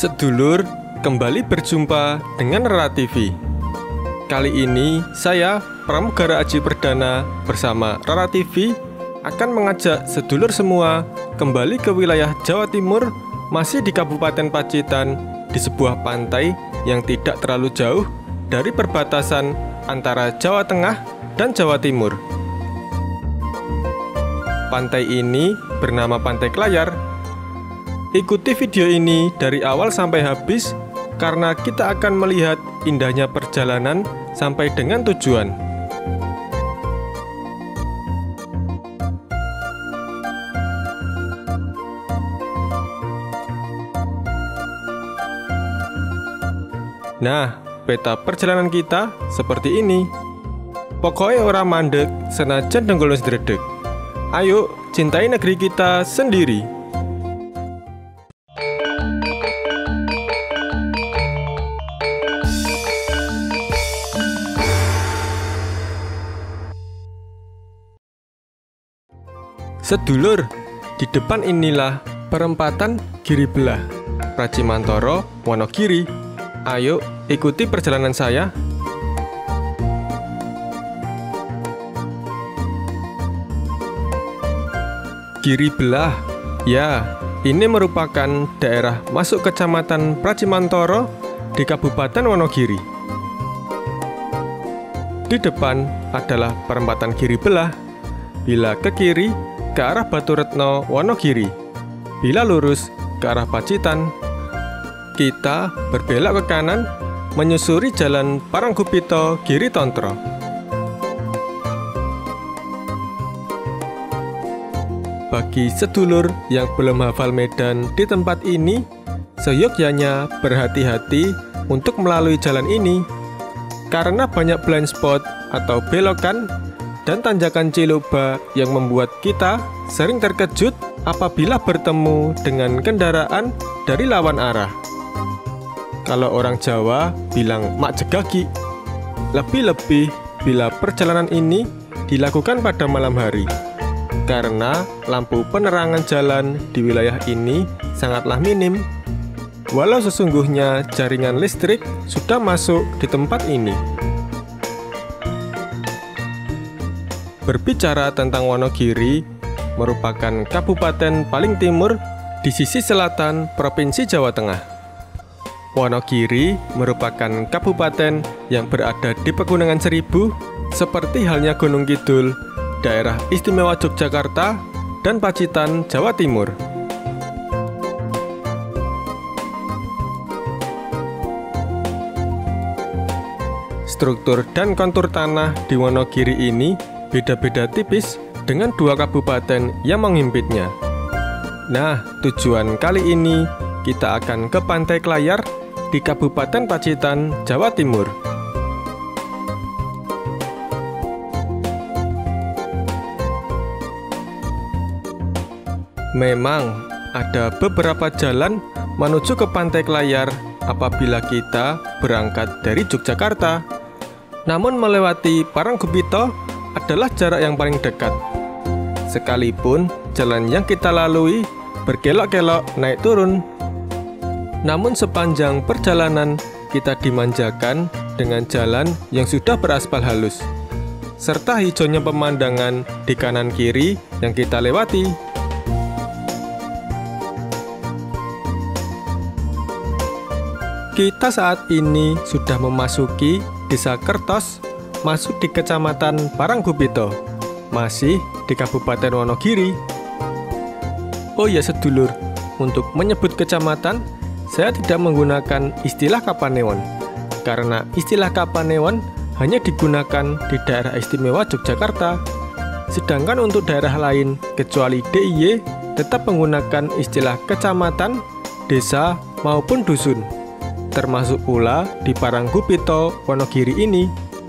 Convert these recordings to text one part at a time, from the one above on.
Sedulur, kembali berjumpa dengan Rara TV. Kali ini saya, Pramugara Aji Perdana bersama Rara TV akan mengajak sedulur semua kembali ke wilayah Jawa Timur, masih di Kabupaten Pacitan, di sebuah pantai yang tidak terlalu jauh dari perbatasan antara Jawa Tengah dan Jawa Timur. Pantai ini bernama Pantai Klayar. Ikuti video ini dari awal sampai habis karena kita akan melihat indahnya perjalanan sampai dengan tujuan. Nah, peta perjalanan kita seperti ini. Pokoknya orang mandek senajan dengkulun sdredeg. Ayo, cintai negeri kita sendiri. Sedulur, di depan inilah perempatan Giribelah, Pracimantoro, Wonogiri. Ayo, ikuti perjalanan saya. Giribelah, ya, ini merupakan daerah masuk Kecamatan Pracimantoro di Kabupaten Wonogiri. Di depan adalah perempatan Giribelah. Bila ke kiri, ke arah Baturetno, Wonogiri. Bila lurus, ke arah Pacitan. Kita berbelok ke kanan, menyusuri jalan Paranggupito Giritontro. Bagi sedulur yang belum hafal medan di tempat ini, seyogyanya berhati-hati untuk melalui jalan ini, karena banyak blind spot atau belokan dan tanjakan ciloba yang membuat kita sering terkejut apabila bertemu dengan kendaraan dari lawan arah. Kalau orang Jawa bilang mak jegagi. Lebih-lebih bila perjalanan ini dilakukan pada malam hari, karena lampu penerangan jalan di wilayah ini sangatlah minim. Walau sesungguhnya jaringan listrik sudah masuk di tempat ini. Berbicara tentang Wonogiri, merupakan kabupaten paling timur di sisi selatan Provinsi Jawa Tengah. Wonogiri merupakan kabupaten yang berada di Pegunungan Seribu, seperti halnya Gunung Kidul, daerah istimewa Yogyakarta, dan Pacitan, Jawa Timur. Struktur dan kontur tanah di Wonogiri ini beda-beda tipis dengan dua kabupaten yang menghimpitnya. Nah, tujuan kali ini kita akan ke Pantai Klayar di Kabupaten Pacitan, Jawa Timur. Memang ada beberapa jalan menuju ke Pantai Klayar apabila kita berangkat dari Yogyakarta. Namun melewati Paranggupito adalah jarak yang paling dekat. Sekalipun jalan yang kita lalui berkelok-kelok naik turun, namun sepanjang perjalanan kita dimanjakan dengan jalan yang sudah beraspal halus, serta hijaunya pemandangan di kanan kiri yang kita lewati. Kita saat ini sudah memasuki Desa Kertos, masuk di Kecamatan Paranggupito, masih di Kabupaten Wonogiri. Oh ya sedulur, untuk menyebut kecamatan, saya tidak menggunakan istilah Kapanewon, karena istilah Kapanewon hanya digunakan di daerah istimewa Yogyakarta. Sedangkan untuk daerah lain, kecuali DIY, tetap menggunakan istilah kecamatan, desa, maupun dusun, termasuk pula di Paranggupito, Wonogiri ini.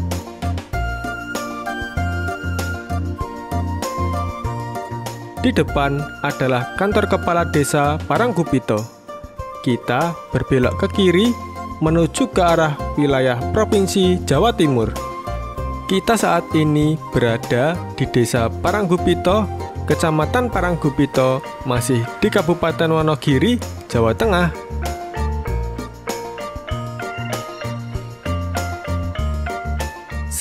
Di depan adalah kantor kepala desa Paranggupito. Kita berbelok ke kiri menuju ke arah wilayah Provinsi Jawa Timur. Kita saat ini berada di Desa Paranggupito, Kecamatan Paranggupito, masih di Kabupaten Wonogiri, Jawa Tengah.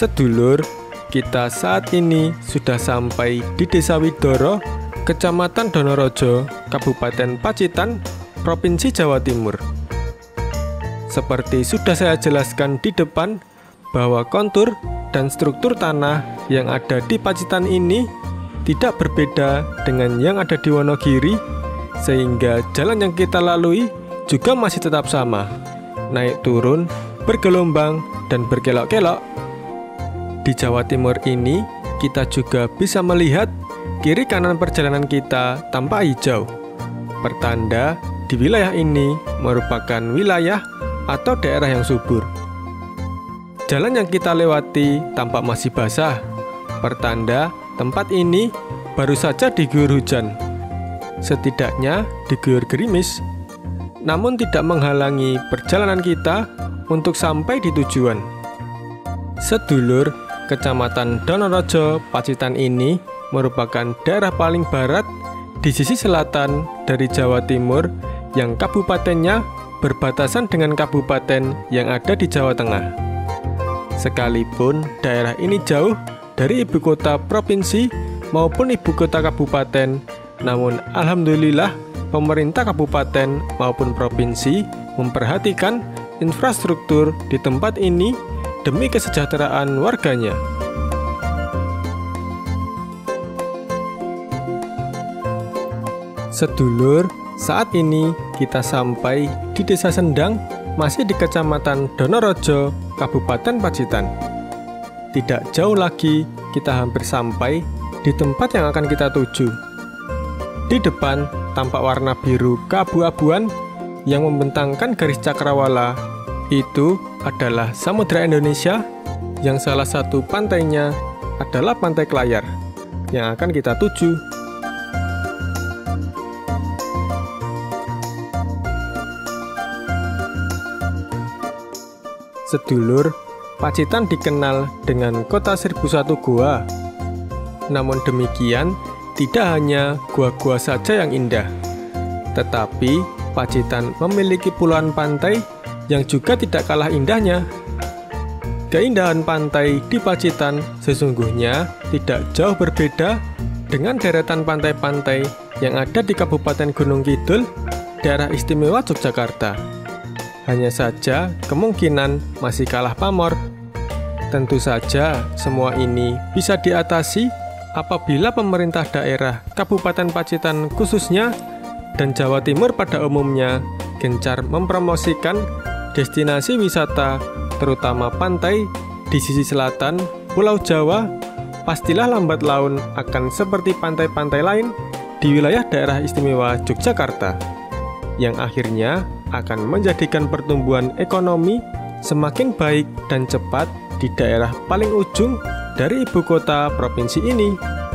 Sedulur, kita saat ini sudah sampai di Desa Widoro, Kecamatan Donorojo, Kabupaten Pacitan, Provinsi Jawa Timur. Seperti sudah saya jelaskan di depan, bahwa kontur dan struktur tanah yang ada di Pacitan ini tidak berbeda dengan yang ada di Wonogiri, sehingga jalan yang kita lalui juga masih tetap sama, naik turun, bergelombang, dan berkelok-kelok. Di Jawa Timur ini, kita juga bisa melihat kiri kanan perjalanan kita tampak hijau, pertanda di wilayah ini merupakan wilayah atau daerah yang subur. Jalan yang kita lewati tampak masih basah, pertanda tempat ini baru saja diguyur hujan. Setidaknya diguyur gerimis, namun tidak menghalangi perjalanan kita untuk sampai di tujuan. Sedulur, Kecamatan Donorojo, Pacitan ini merupakan daerah paling barat di sisi selatan dari Jawa Timur yang kabupatennya berbatasan dengan kabupaten yang ada di Jawa Tengah. Sekalipun daerah ini jauh dari ibu kota provinsi maupun ibu kota kabupaten, namun alhamdulillah pemerintah kabupaten maupun provinsi memperhatikan infrastruktur di tempat ini demi kesejahteraan warganya. Sedulur, saat ini kita sampai di Desa Sendang, masih di Kecamatan Donorojo, Kabupaten Pacitan. Tidak jauh lagi, kita hampir sampai di tempat yang akan kita tuju. Di depan tampak warna biru keabu-abuan yang membentangkan garis cakrawala. Itu adalah Samudra Indonesia, yang salah satu pantainya adalah Pantai Klayar yang akan kita tuju. Sedulur, Pacitan dikenal dengan kota 1001 goa. Namun demikian, tidak hanya gua-gua saja yang indah, tetapi Pacitan memiliki puluhan pantai yang juga tidak kalah indahnya. Keindahan pantai di Pacitan sesungguhnya tidak jauh berbeda dengan deretan pantai-pantai yang ada di Kabupaten Gunung Kidul, Daerah Istimewa Yogyakarta. Hanya saja kemungkinan masih kalah pamor. Tentu saja semua ini bisa diatasi apabila pemerintah daerah Kabupaten Pacitan khususnya dan Jawa Timur pada umumnya gencar mempromosikan destinasi wisata, terutama pantai di sisi selatan Pulau Jawa. Pastilah lambat laun akan seperti pantai-pantai lain di wilayah Daerah Istimewa Yogyakarta, yang akhirnya akan menjadikan pertumbuhan ekonomi semakin baik dan cepat di daerah paling ujung dari ibu kota provinsi ini.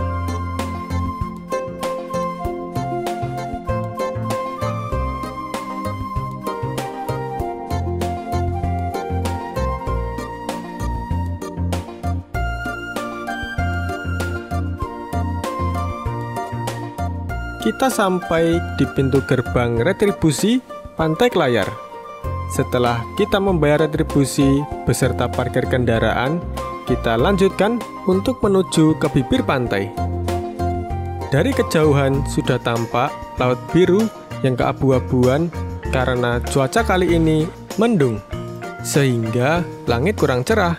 Kita sampai di pintu gerbang retribusi Pantai Klayar. Setelah kita membayar retribusi beserta parkir kendaraan, kita lanjutkan untuk menuju ke bibir pantai. Dari kejauhan sudah tampak laut biru yang keabu-abuan karena cuaca kali ini mendung, sehingga langit kurang cerah.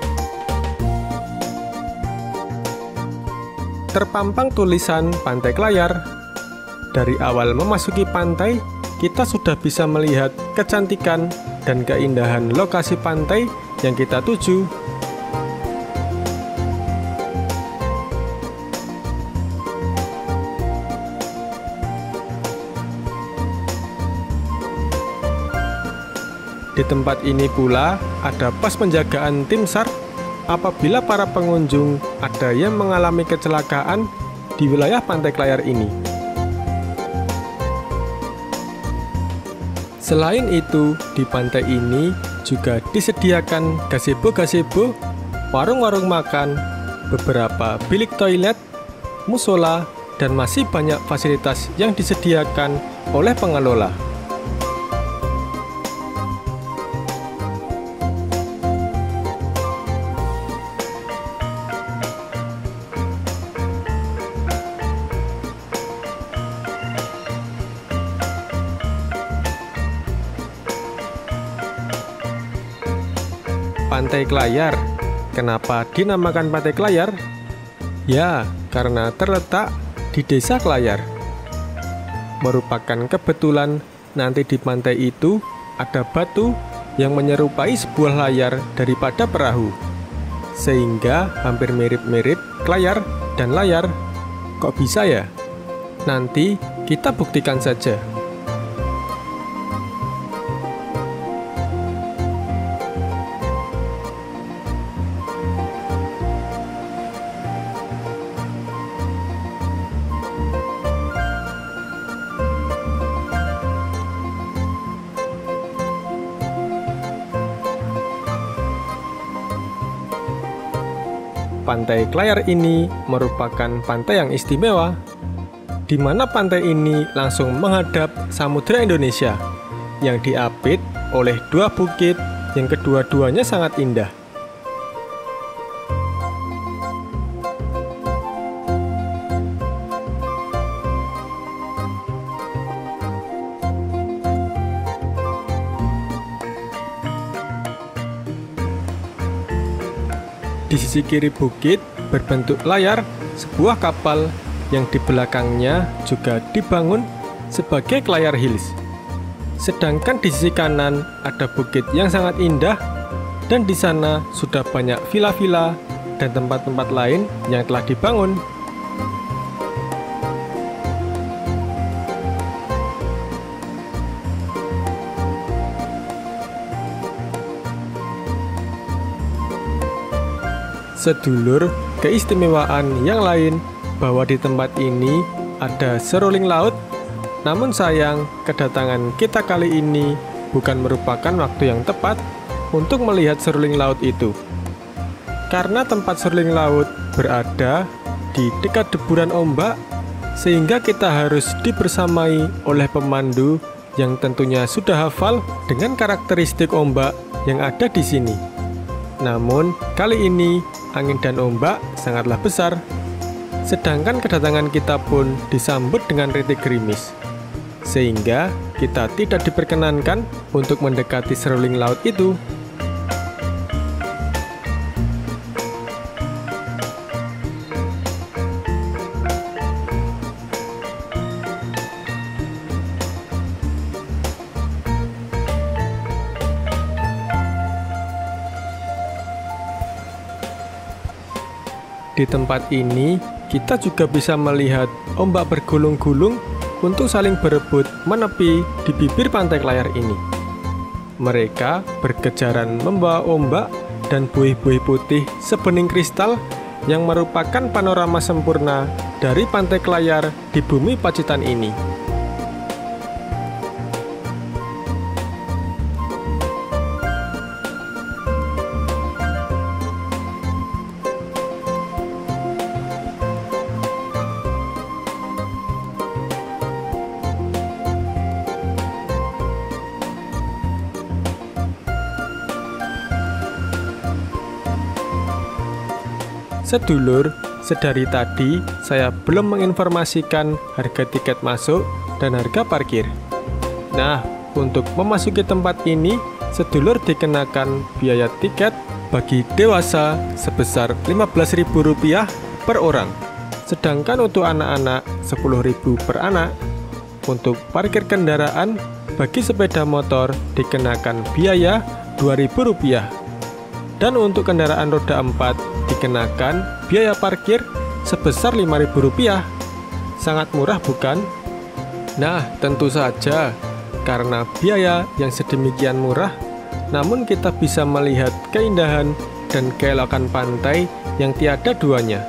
Terpampang tulisan Pantai Klayar. Dari awal memasuki pantai, kita sudah bisa melihat kecantikan dan keindahan lokasi pantai yang kita tuju. Di tempat ini pula ada pos penjagaan tim SAR apabila para pengunjung ada yang mengalami kecelakaan di wilayah Pantai Klayar ini. Selain itu, di pantai ini juga disediakan gazebo-gazebo, warung-warung makan, beberapa bilik toilet, musola, dan masih banyak fasilitas yang disediakan oleh pengelola. Pantai Klayar. Kenapa dinamakan Pantai Klayar? Ya, karena terletak di Desa Klayar. Merupakan kebetulan nanti di pantai itu ada batu yang menyerupai sebuah layar daripada perahu, sehingga hampir mirip-mirip Klayar dan layar. Kok bisa ya? Nanti kita buktikan saja. Pantai Klayar ini merupakan pantai yang istimewa, di mana pantai ini langsung menghadap Samudra Indonesia yang diapit oleh dua bukit yang kedua-duanya sangat indah. Di sisi kiri bukit berbentuk layar sebuah kapal yang di belakangnya juga dibangun sebagai Klayar Hills. Sedangkan di sisi kanan ada bukit yang sangat indah, dan di sana sudah banyak villa-villa dan tempat-tempat lain yang telah dibangun. Sedulur, keistimewaan yang lain bahwa di tempat ini ada seruling laut. Namun sayang, kedatangan kita kali ini bukan merupakan waktu yang tepat untuk melihat seruling laut itu. Karena tempat seruling laut berada di dekat deburan ombak, sehingga kita harus dibersamai oleh pemandu yang tentunya sudah hafal dengan karakteristik ombak yang ada di sini. Namun, kali ini angin dan ombak sangatlah besar. Sedangkan kedatangan kita pun disambut dengan rintik gerimis, sehingga kita tidak diperkenankan untuk mendekati seruling laut itu. Di tempat ini, kita juga bisa melihat ombak bergulung-gulung untuk saling berebut menepi di bibir Pantai Klayar ini. Mereka berkejaran membawa ombak dan buih-buih putih sebening kristal yang merupakan panorama sempurna dari Pantai Klayar di bumi Pacitan ini. Sedulur, sedari tadi saya belum menginformasikan harga tiket masuk dan harga parkir. Nah, untuk memasuki tempat ini, sedulur dikenakan biaya tiket bagi dewasa sebesar Rp15.000 per orang. Sedangkan untuk anak-anak Rp10.000 per anak. Untuk parkir kendaraan bagi sepeda motor dikenakan biaya Rp2.000. Dan untuk kendaraan roda 4 dikenakan biaya parkir sebesar Rp5.000. Sangat murah bukan? Nah, tentu saja karena biaya yang sedemikian murah, namun kita bisa melihat keindahan dan keelokan pantai yang tiada duanya.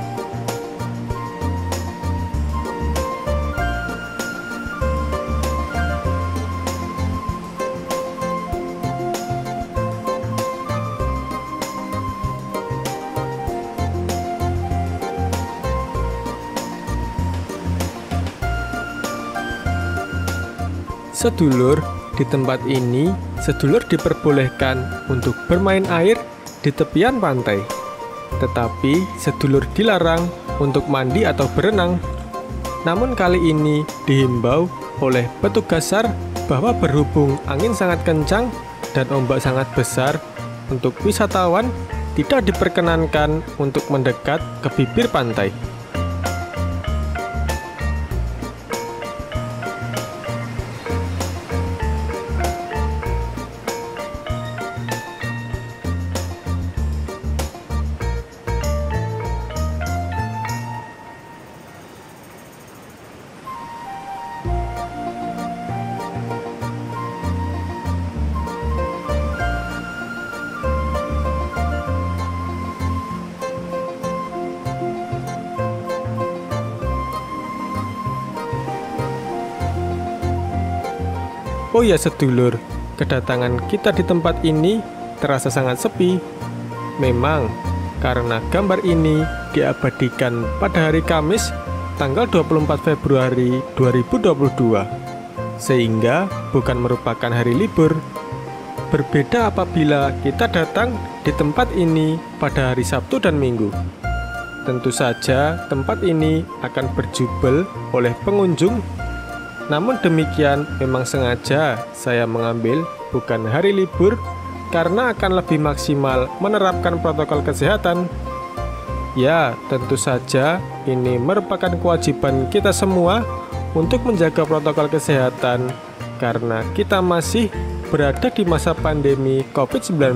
Sedulur, di tempat ini, sedulur diperbolehkan untuk bermain air di tepian pantai. Tetapi, sedulur dilarang untuk mandi atau berenang. Namun kali ini dihimbau oleh petugas SAR bahwa berhubung angin sangat kencang dan ombak sangat besar, untuk wisatawan tidak diperkenankan untuk mendekat ke bibir pantai. Oh ya sedulur, kedatangan kita di tempat ini terasa sangat sepi. Memang, karena gambar ini diabadikan pada hari Kamis, tanggal 24 Februari 2022, sehingga bukan merupakan hari libur. Berbeda apabila kita datang di tempat ini pada hari Sabtu dan Minggu. Tentu saja tempat ini akan berjubel oleh pengunjung. Namun demikian, memang sengaja saya mengambil bukan hari libur karena akan lebih maksimal menerapkan protokol kesehatan. Ya, tentu saja ini merupakan kewajiban kita semua untuk menjaga protokol kesehatan karena kita masih berada di masa pandemi COVID-19.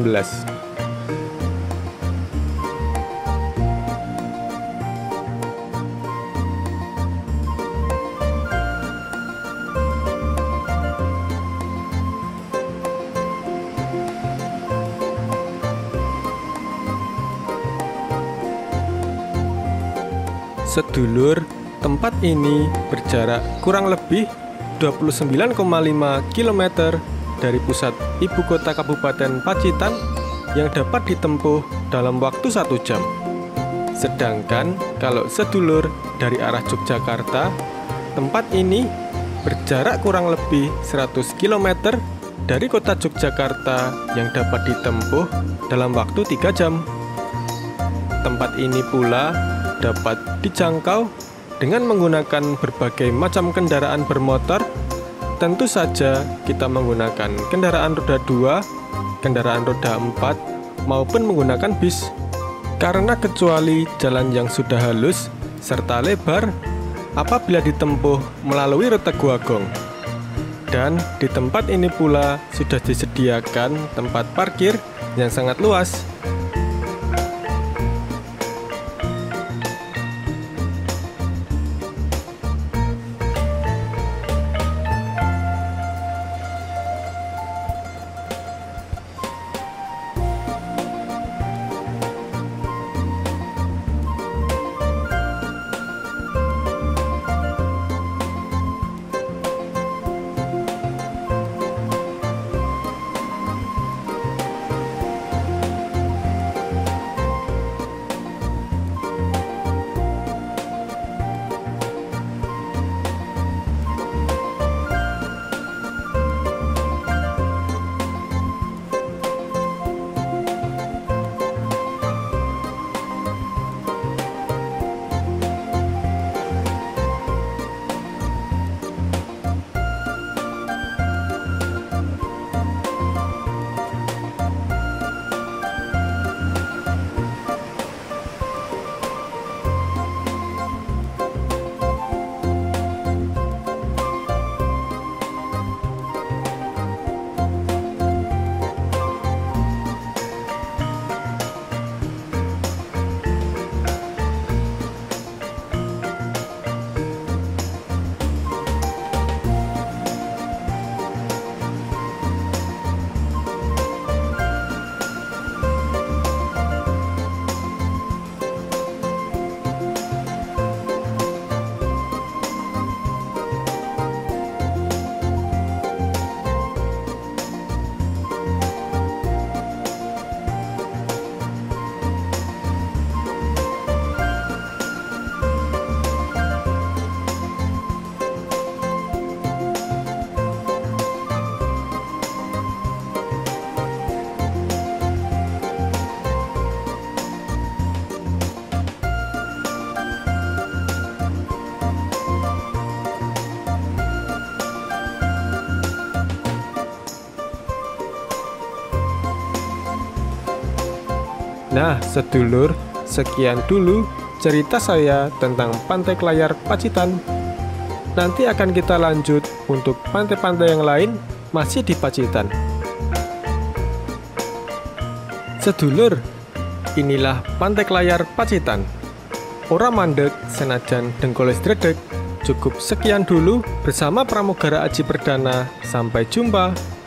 Sedulur, tempat ini berjarak kurang lebih 29,5 km dari pusat ibu kota Kabupaten Pacitan yang dapat ditempuh dalam waktu 1 jam. Sedangkan kalau sedulur dari arah Yogyakarta, tempat ini berjarak kurang lebih 100 km dari kota Yogyakarta yang dapat ditempuh dalam waktu 3 jam. Tempat ini pula dapat dijangkau dengan menggunakan berbagai macam kendaraan bermotor. Tentu saja kita menggunakan kendaraan roda 2, kendaraan roda 4, maupun menggunakan bis. Karena kecuali jalan yang sudah halus serta lebar apabila ditempuh melalui rute Guagong. Dan di tempat ini pula sudah disediakan tempat parkir yang sangat luas. Nah, sedulur, sekian dulu cerita saya tentang Pantai Klayar Pacitan. Nanti akan kita lanjut untuk pantai-pantai yang lain masih di Pacitan. Sedulur, inilah Pantai Klayar Pacitan. Ora mandek senajan dengkoles dredeg. Cukup sekian dulu bersama Pramugara Aji Perdana. Sampai jumpa.